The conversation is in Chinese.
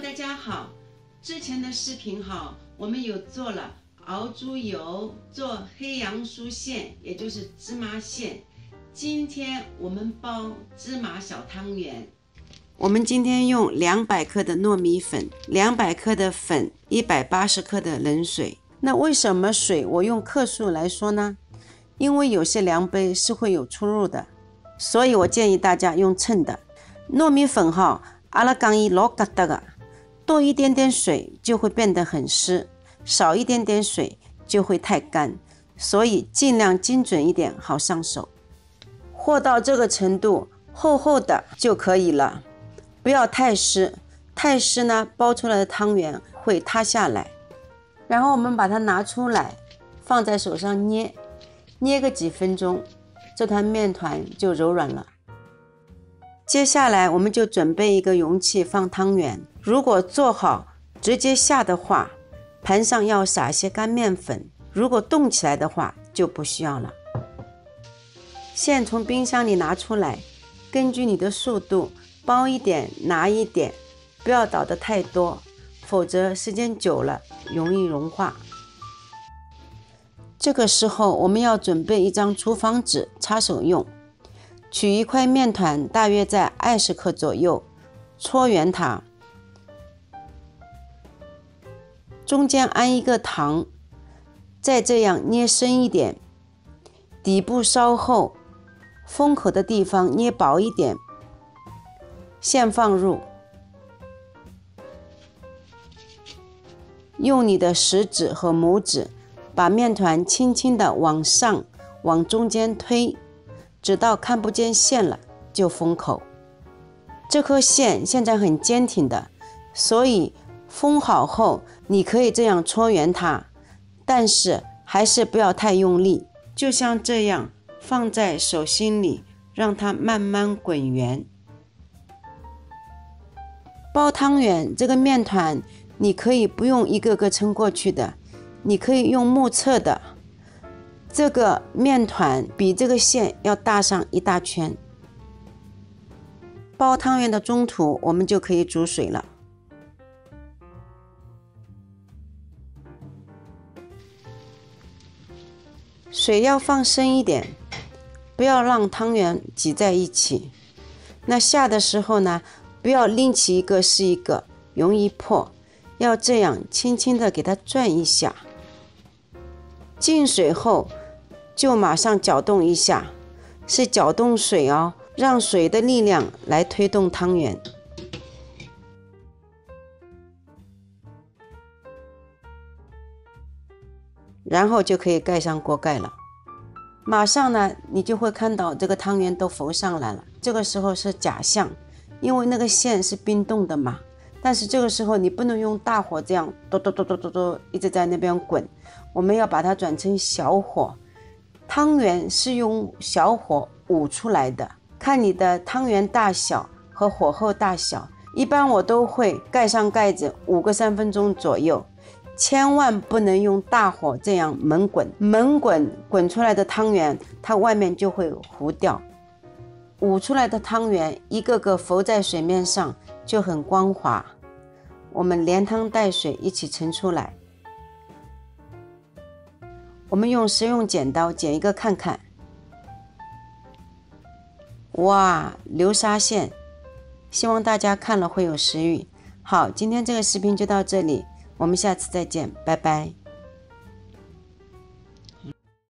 大家好，之前的视频我们有做了熬猪油，做黑杨酥馅，也就是芝麻馅。今天我们包芝麻小汤圆。我们今天用200克的糯米粉，200克的粉，180克的冷水。那为什么水我用克数来说呢？因为有些量杯是会有出入的，所以我建议大家用称的。糯米粉阿拉讲伊老疙瘩的，多一点点水就会变得很湿，少一点点水就会太干，所以尽量精准一点好上手。和到这个程度，厚厚的就可以了，不要太湿，太湿呢，包出来的汤圆会塌下来。然后我们把它拿出来，放在手上捏个几分钟，这团面团就柔软了。接下来我们就准备一个容器放汤圆。如果做好直接下的话，盘上要撒些干面粉，如果冻起来的话就不需要了。馅从冰箱里拿出来，根据你的速度包一点拿一点，不要倒得太多，否则时间久了容易融化。这个时候我们要准备一张厨房纸擦手用，取一块面团大约在20克左右，搓圆它，中间安一个糖，再这样捏深一点，底部稍厚，封口的地方捏薄一点，馅放入，用你的食指和拇指把面团轻轻地往上往中间推，直到看不见馅了就封口。这颗馅现在很坚挺的，所以封好后你可以这样搓圆它，但是还是不要太用力，就像这样放在手心里，让它慢慢滚圆。包汤圆这个面团你可以不用一个个撑过去的，你可以用目测的，这个面团比这个馅要大上一大圈。包汤圆的中途我们就可以煮水了。水要放深一点，不要让汤圆挤在一起。那下的时候呢，不要拎起一个是一个，容易破，要这样轻轻的给它转一下。进水后就马上搅动一下，是搅动水让水的力量来推动汤圆。然后就可以盖上锅盖了。马上呢，你就会看到这个汤圆都浮上来了。这个时候是假象，因为那个馅是冰冻的嘛。但是这个时候你不能用大火这样嘟嘟嘟嘟嘟嘟一直在那边滚，我们要把它转成小火。汤圆是用小火捂出来的，看你的汤圆大小和火候大小，一般我都会盖上盖子捂个3分钟左右。千万不能用大火这样猛滚，滚出来的汤圆它外面就会糊掉。捂出来的汤圆一个个浮在水面上就很光滑，我们连汤带水一起盛出来。我们用食用剪刀剪一个看看。哇，流沙馅，希望大家看了会有食欲。好，今天这个视频就到这里，我们下次再见，拜拜。